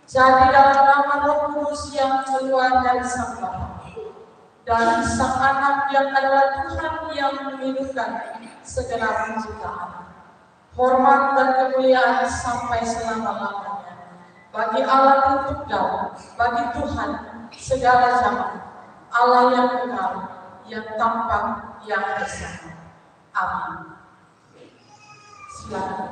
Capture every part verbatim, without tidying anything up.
Jadi dalam nama Roh Kudus yang keluar dari Sang Bapa dan Sang Anak yang adalah Tuhan yang menghidupkan segenap penciptaan, hormat dan kemuliaan sampai selama-lamanya bagi Allah Tritunggal, bagi Tuhan segala zaman, Allah yang kekal, yang tampak, yang bersama. Amin. Silakan.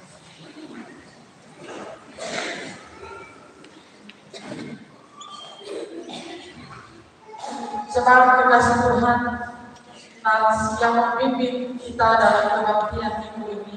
Jemaat kekasih Tuhan, nats yang memimpin kita dalam kebaktian minggu ini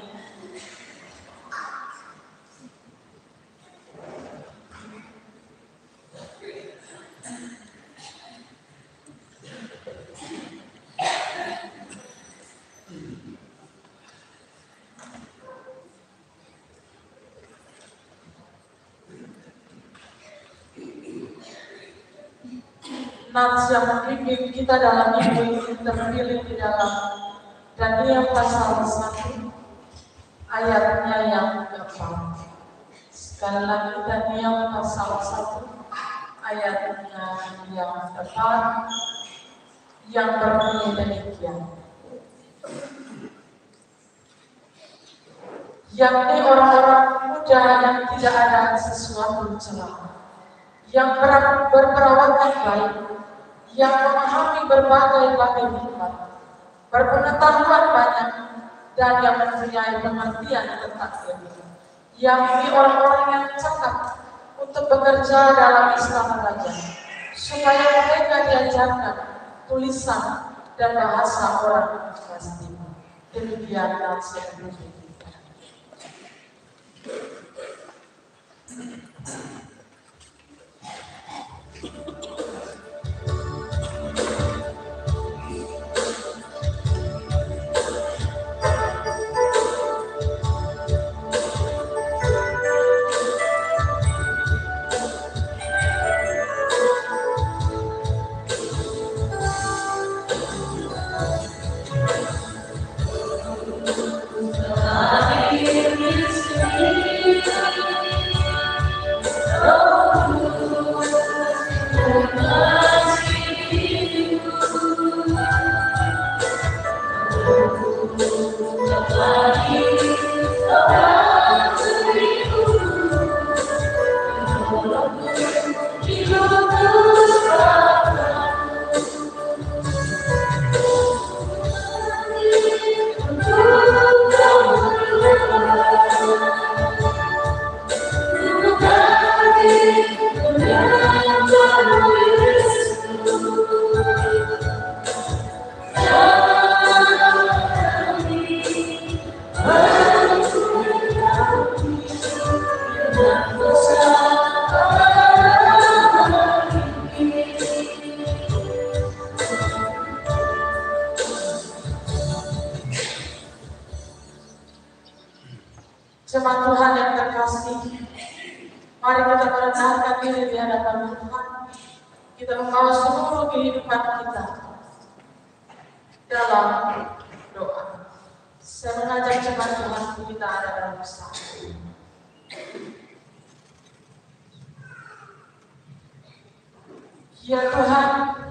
nats yang memimpin kita dalam minggu ini terpilih di dalam Daniel pasal satu ayatnya yang keempat. Sekali lagi Daniel pasal satu ayatnya yang keempat yang berbunyi demikian. Yakni orang-orang muda yang tidak ada sesuatu celah, yang berperawakan baik, yang memahami berbagai-bagai hikmat, berpengetahuan banyak, dan yang mempunyai pengertian tentang ilmu, yakni orang-orang yang cakap untuk bekerja dalam Islam raja, supaya mereka diajarkan tulisan dan bahasa orang pasti. Demikian nasihat kita. Jemaat Tuhan yang terkasih, mari kita merendahkan diri di hadapan Tuhan. Kita membawa seluruh kehidupan kita dalam doa. Saya mengajak jemaat Tuhan kita ada dalam bersama. Ya Tuhan,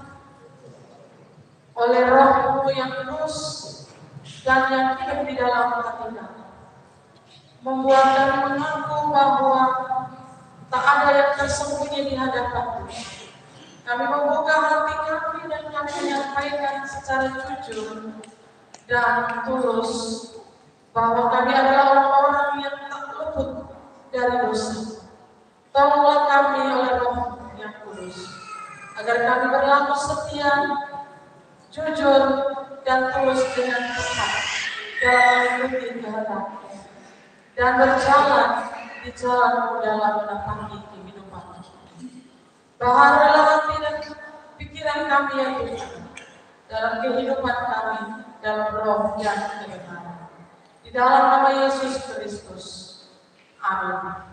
oleh Roh-Mu yang kudus dan yang hidup di dalam hati kami, membuat kami mengaku bahwa tak ada yang tersembunyi di hadapan Tuhan. Kami membuka hati kami dan kami menyampaikan secara jujur dan tulus bahwa kami adalah orang-orang yang tak luput dari dosa. Tolonglah kami oleh Roh yang kudus, agar kami berlaku setia, jujur, dan tulus dengan tepat dalam mengikuti kehendak dan berjalan di jalan dalam menapaki kehidupan. Bahagialah hati dan pikiran kami yang Tuhan dalam kehidupan kami dalam roh dan kebenaran. Di dalam nama Yesus Kristus. Amin.